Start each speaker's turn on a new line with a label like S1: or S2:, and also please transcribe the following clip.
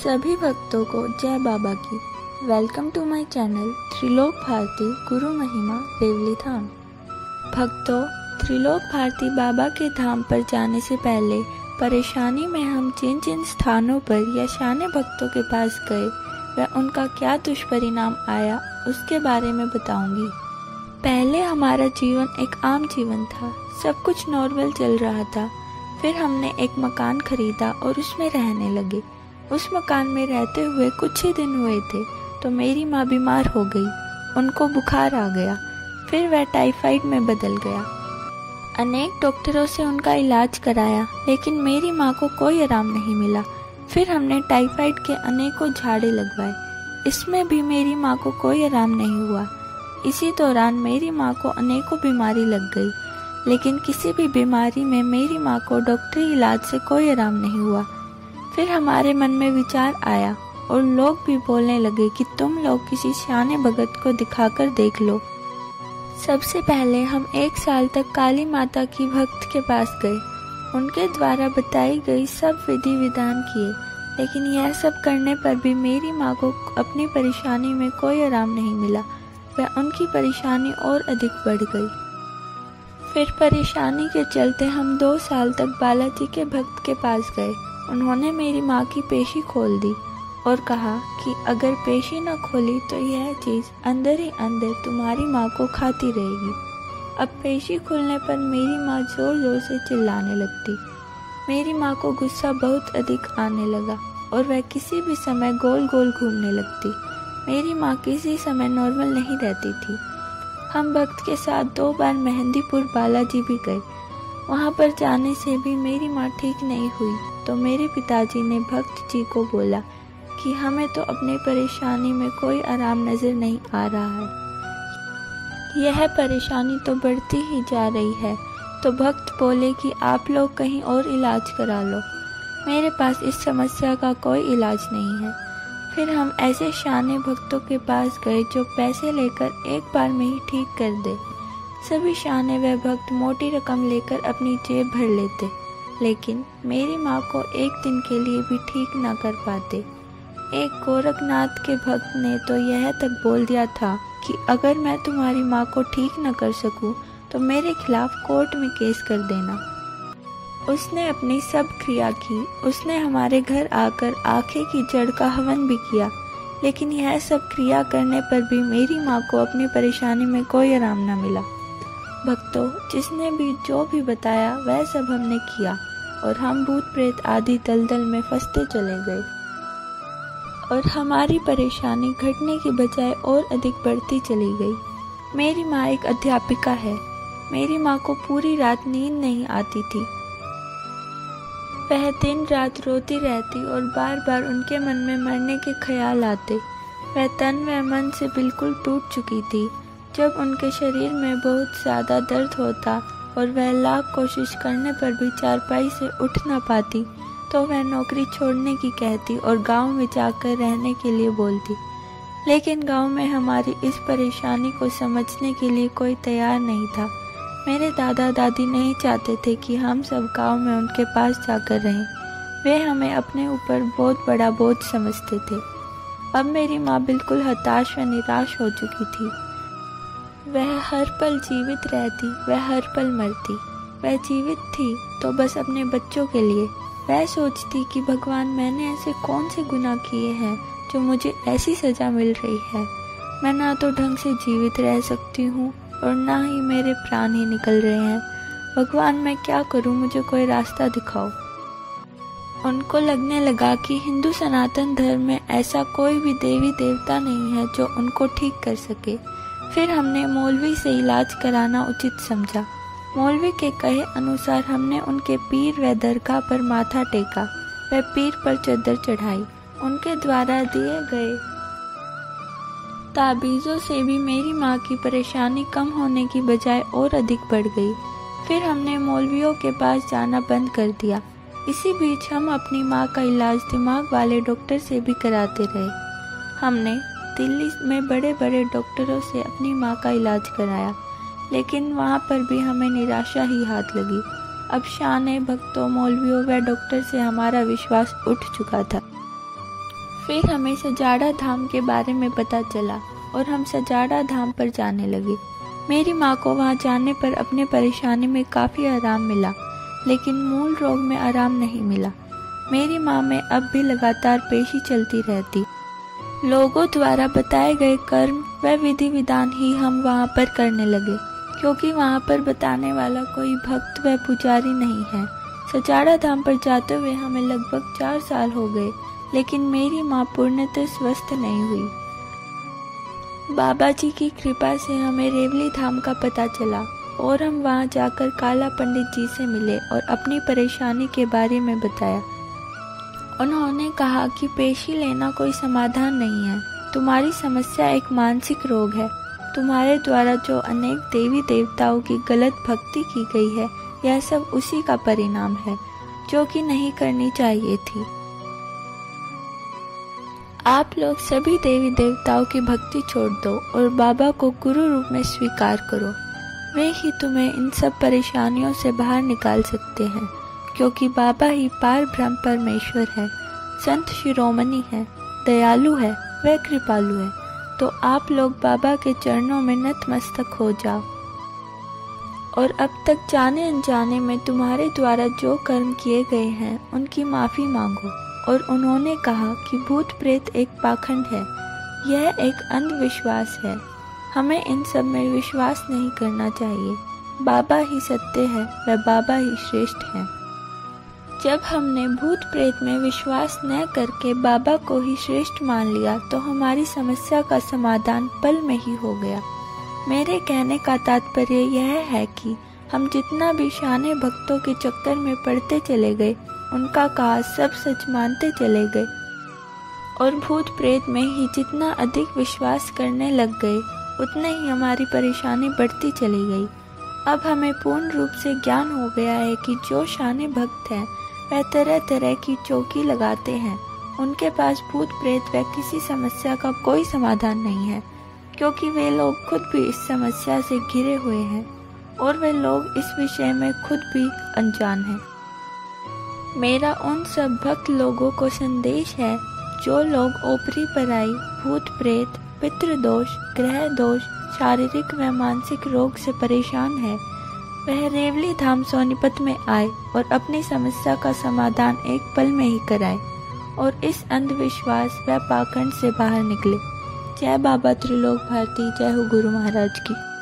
S1: सभी भक्तों को जय बाबा की। Welcome to my channel Trilok Bharti गुरु महिमा रेवली धाम। भक्तों, त्रिलोक भारती बाबा के धाम पर जाने से पहले परेशानी में हम जिन जिन स्थानों पर या शाने भक्तों के पास गए वह उनका क्या दुष्परिणाम आया उसके बारे में बताऊंगी। पहले हमारा जीवन एक आम जीवन था, सब कुछ नॉर्मल चल रहा था। फिर हमने एक मकान खरीदा और उसमें रहने लगे। उस मकान में रहते हुए कुछ ही दिन हुए थे तो मेरी माँ बीमार हो गई। उनको बुखार आ गया, फिर वह टाइफाइड में बदल गया। अनेक डॉक्टरों से उनका इलाज कराया लेकिन मेरी माँ को कोई आराम नहीं मिला। फिर हमने टाइफाइड के अनेकों झाड़े लगवाए, इसमें भी मेरी माँ को कोई आराम नहीं हुआ। इसी दौरान मेरी माँ को अनेकों बीमारी लग गई, लेकिन किसी भी बीमारी में मेरी माँ को डॉक्टरी इलाज से कोई आराम नहीं हुआ। फिर हमारे मन में विचार आया और लोग भी बोलने लगे कि तुम लोग किसी सियाने भगत को दिखाकर देख लो। सबसे पहले हम 1 साल तक काली माता की भक्त के पास गए। उनके द्वारा बताई गई सब विधि विधान किए, लेकिन यह सब करने पर भी मेरी माँ को अपनी परेशानी में कोई आराम नहीं मिला। वह उनकी परेशानी और अधिक बढ़ गई। फिर परेशानी के चलते हम 2 साल तक बालाजी के भक्त के पास गए। उन्होंने मेरी माँ की पेशी खोल दी और कहा कि अगर पेशी न खोली तो यह चीज़ अंदर ही अंदर तुम्हारी माँ को खाती रहेगी। अब पेशी खुलने पर मेरी माँ जोर जोर से चिल्लाने लगती। मेरी माँ को गुस्सा बहुत अधिक आने लगा और वह किसी भी समय गोल गोल घूमने लगती। मेरी माँ किसी समय नॉर्मल नहीं रहती थी। हम भक्त के साथ 2 बार मेहंदीपुर बालाजी भी गए। वहाँ पर जाने से भी मेरी माँ ठीक नहीं हुई तो मेरे पिताजी ने भक्त जी को बोला कि हमें तो अपनी परेशानी में कोई आराम नजर नहीं आ रहा है, यह परेशानी तो बढ़ती ही जा रही है। तो भक्त बोले कि आप लोग कहीं और इलाज करा लो, मेरे पास इस समस्या का कोई इलाज नहीं है। फिर हम ऐसे शाने भक्तों के पास गए जो पैसे लेकर एक बार में ही ठीक कर दे। सभी शाने व भक्त मोटी रकम लेकर अपनी जेब भर लेते, लेकिन मेरी माँ को एक दिन के लिए भी ठीक न कर पाते। एक गोरखनाथ के भक्त ने तो यह तक बोल दिया था कि अगर मैं तुम्हारी माँ को ठीक न कर सकूं तो मेरे खिलाफ कोर्ट में केस कर देना। उसने अपनी सब क्रिया की। उसने हमारे घर आकर आखे की जड़ का हवन भी किया, लेकिन यह सब क्रिया करने पर भी मेरी माँ को अपनी परेशानी में कोई आराम न मिला। भक्तों, जिसने भी जो भी बताया वह सब हमने किया और हम भूत प्रेत आदि दलदल में फंसते चले गए और हमारी परेशानी घटने की बजाय और अधिक बढ़ती चली गई। मेरी माँ एक अध्यापिका है। मेरी माँ को पूरी रात नींद नहीं आती थी। वह दिन रात रोती रहती और बार बार उनके मन में मरने के ख्याल आते। वह तन व मन से बिल्कुल टूट चुकी थी। जब उनके शरीर में बहुत ज़्यादा दर्द होता और वह लाख कोशिश करने पर भी चारपाई से उठ ना पाती तो वह नौकरी छोड़ने की कहती और गांव में जाकर रहने के लिए बोलती। लेकिन गांव में हमारी इस परेशानी को समझने के लिए कोई तैयार नहीं था। मेरे दादा दादी नहीं चाहते थे कि हम सब गांव में उनके पास जाकर रहें। वे हमें अपने ऊपर बहुत बड़ा बोझ समझते थे। अब मेरी माँ बिल्कुल हताश व निराश हो चुकी थी। वह हर पल जीवित रहती, वह हर पल मरती। वह जीवित थी तो बस अपने बच्चों के लिए। वह सोचती कि भगवान, मैंने ऐसे कौन से गुनाह किए हैं जो मुझे ऐसी सजा मिल रही है। मैं ना तो ढंग से जीवित रह सकती हूँ और ना ही मेरे प्राण ही निकल रहे हैं। भगवान, मैं क्या करूँ, मुझे कोई रास्ता दिखाओ। उनको लगने लगा कि हिंदू सनातन धर्म में ऐसा कोई भी देवी देवता नहीं है जो उनको ठीक कर सके। फिर हमने मौलवी से इलाज कराना उचित समझा। मौलवी के कहे अनुसार हमने उनके पीर व दरगाह पर माथा टेका व पीर पर चद्दर चढ़ाई। उनके द्वारा दिए गए ताबीज़ों से भी मेरी माँ की परेशानी कम होने की बजाय और अधिक बढ़ गई। फिर हमने मौलवियों के पास जाना बंद कर दिया। इसी बीच हम अपनी माँ का इलाज दिमाग वाले डॉक्टर से भी कराते रहे। हमने दिल्ली में बड़े बड़े डॉक्टरों से अपनी माँ का इलाज कराया, लेकिन वहाँ पर भी हमें निराशा ही हाथ लगी। अब शाने भक्तों, मौलवियों व डॉक्टर से हमारा विश्वास उठ चुका था। फिर हमें सजाड़ा धाम के बारे में पता चला और हम सजाड़ा धाम पर जाने लगे। मेरी माँ को वहाँ जाने पर अपने परेशानी में काफ़ी आराम मिला, लेकिन मूल रोग में आराम नहीं मिला। मेरी माँ में अब भी लगातार पेशी चलती रहती। लोगों द्वारा बताए गए कर्म व विधि विधान ही हम वहाँ पर करने लगे, क्योंकि वहाँ पर बताने वाला कोई भक्त व पुजारी नहीं है। सजाड़ा धाम पर जाते हुए हमें लगभग 4 साल हो गए, लेकिन मेरी माँ पूर्णतः स्वस्थ नहीं हुई। बाबा जी की कृपा से हमें रेवली धाम का पता चला और हम वहाँ जाकर काला पंडित जी से मिले और अपनी परेशानी के बारे में बताया। उन्होंने कहा कि पेशी लेना कोई समाधान नहीं है, तुम्हारी समस्या एक मानसिक रोग है। तुम्हारे द्वारा जो अनेक देवी देवताओं की गलत भक्ति की गई है, यह सब उसी का परिणाम है, जो कि नहीं करनी चाहिए थी। आप लोग सभी देवी देवताओं की भक्ति छोड़ दो और बाबा को गुरु रूप में स्वीकार करो। वे ही तुम्हें इन सब परेशानियों से बाहर निकाल सकते हैं, क्योंकि बाबा ही पार ब्रह्म परमेश्वर है, संत शिरोमणि है, दयालु है, वह कृपालु है। तो आप लोग बाबा के चरणों में नतमस्तक हो जाओ और अब तक जाने अनजाने में तुम्हारे द्वारा जो कर्म किए गए हैं उनकी माफ़ी मांगो। और उन्होंने कहा कि भूत प्रेत एक पाखंड है, यह एक अंधविश्वास है, हमें इन सब में विश्वास नहीं करना चाहिए। बाबा ही सत्य है, वह बाबा ही श्रेष्ठ है। जब हमने भूत प्रेत में विश्वास न करके बाबा को ही श्रेष्ठ मान लिया, तो हमारी समस्या का समाधान पल में ही हो गया। मेरे कहने का तात्पर्य यह है कि हम जितना भी शाने भक्तों के चक्कर में पड़ते चले गए, उनका कहा सब सच मानते चले गए और भूत प्रेत में ही जितना अधिक विश्वास करने लग गए, उतने ही हमारी परेशानी बढ़ती चली गई। अब हमें पूर्ण रूप से ज्ञान हो गया है कि जो शाने भक्त हैं, वह तरह तरह की चौकी लगाते हैं। उनके पास भूत प्रेत व किसी समस्या का कोई समाधान नहीं है, क्योंकि वे लोग खुद भी इस समस्या से घिरे हुए हैं और वे लोग इस विषय में खुद भी अनजान हैं। मेरा उन सब भक्त लोगों को संदेश है जो लोग ओपरी पराई, भूत प्रेत, पितृदोष, ग्रह दोष, शारीरिक व मानसिक रोग से परेशान है, वह रेवली धाम सोनीपत में आए और अपनी समस्या का समाधान एक पल में ही कराए और इस अंधविश्वास व पाखंड से बाहर निकले। जय बाबा त्रिलोक भारती, जय हो गुरु महाराज की।